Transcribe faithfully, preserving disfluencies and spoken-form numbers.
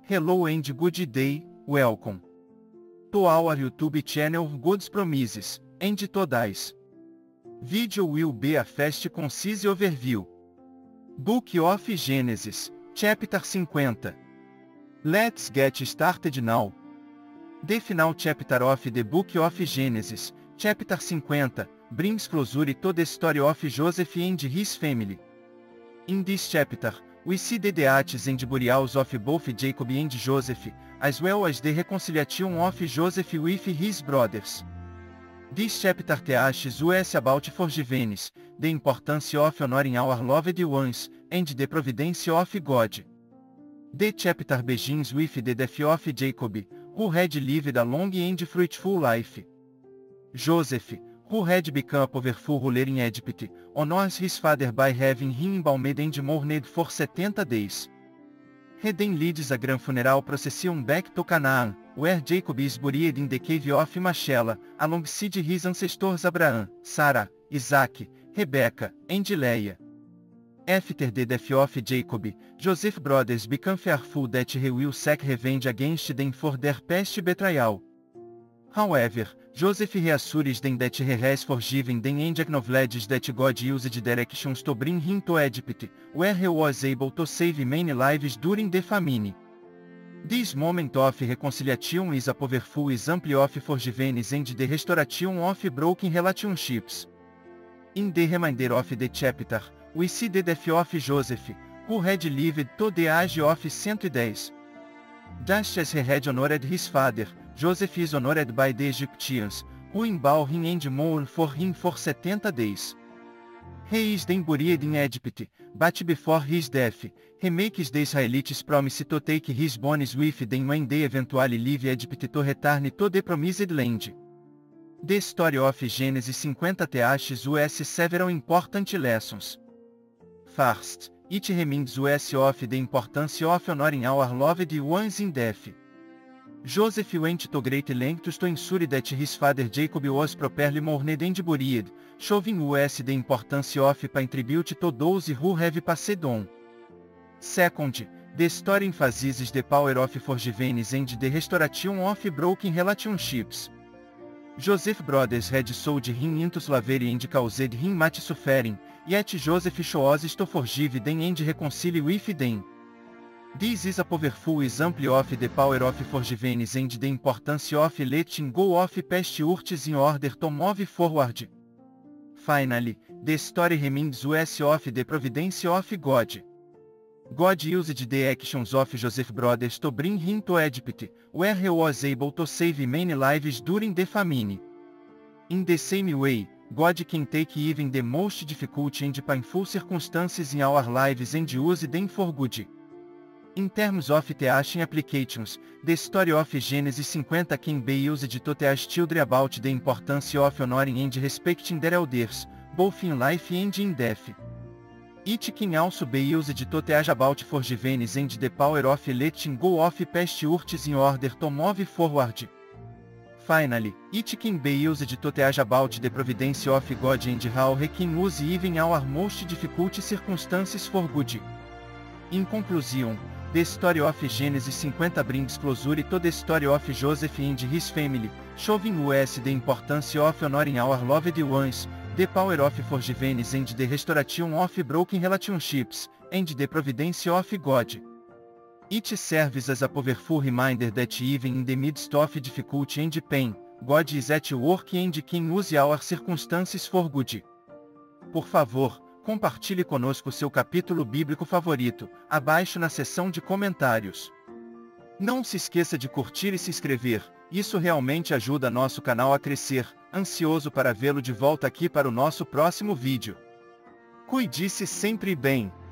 Hello and good day, welcome to our YouTube channel God's Promises, and today's video will be a fast concise overview. Book of Genesis, chapter fifty. Let's get started now. The final chapter of the book of Genesis, chapter fifty, brings closure to the story of Joseph and his family. In this chapter, we see the deaths and burials of both Jacob and Joseph, as well as the reconciliation of Joseph with his brothers. This chapter teaches us about forgiveness, the importance of honoring our loved ones, and the providence of God. The chapter begins with the death of Jacob, who had lived a long and fruitful life. Joseph, who had become a powerful ruler in Egypt, honors his father by having him embalmed and mourned for seventy days. He then leads a grand funeral procession back to Canaan, where Jacob is buried in the cave of Machpelah, alongside his ancestors Abraham, Sarah, Isaac, Rebecca, and Leah. After the death of Jacob, Joseph's brothers become fearful that he will seek revenge against them for their past betrayal. However, Joseph reassures them that he has forgiven them and acknowledges that God used their actions to bring him to Egypt, where he was able to save many lives during the famine. This moment of reconciliation is a powerful example of forgiveness and the restoration of broken relationships. In the remainder of the chapter, we see the death of Joseph, who had lived to the age of one hundred ten. Just as he had honored his father, Joseph is honored by the Egyptians, who embalm him and mourn for him for seventy days. He is then buried in Egypt, but before his death, he makes the Israelites promise to take his bones with them when they eventually leave Egypt to return to the promised land. The story of Genesis fifty teaches us several important lessons. First, it reminds us of the importance of honoring our loved ones in death. Joseph went to great lengths to ensure that his father Jacob was properly mourned and buried, showing us the importance of paying tribute to those who have passed on. Second, the story emphasizes the power of forgiveness and the restoration of broken relationships. Joseph's brothers had sold him into slavery and caused him much suffering, yet Joseph chose to forgive them and reconcile with them. This is a powerful example of the power of forgiveness and the importance of letting go of past hurts in order to move forward. Finally, the story reminds us of the providence of God. God used the actions of Joseph's brothers to bring him to Egypt, where he was able to save many lives during the famine. In the same way, God can take even the most difficult and painful circumstances in our lives and use them for good. In terms of teaching applications, the story of Genesis fifty can be used to teach children about the importance of honoring and respecting their elders, both in life and in death. It can also be used to teach about forgiveness and the power of letting go of past hurts in order to move forward. Finally, it can be used to teach about the providence of God and how He can use even our most difficult circumstances for good. In conclusion, the story of Genesis fifty brings closure to the story of Joseph and his family, showing us the importance of honoring our loved ones, the power of forgiveness and the restoration of broken relationships, and the providence of God. It serves as a powerful reminder that even in the midst of difficulty and pain, God is at work and can use our circumstances for good. Por favor, compartilhe conosco seu capítulo bíblico favorito, abaixo na seção de comentários. Não se esqueça de curtir e se inscrever, isso realmente ajuda nosso canal a crescer, ansioso para vê-lo de volta aqui para o nosso próximo vídeo. Cuide-se sempre bem.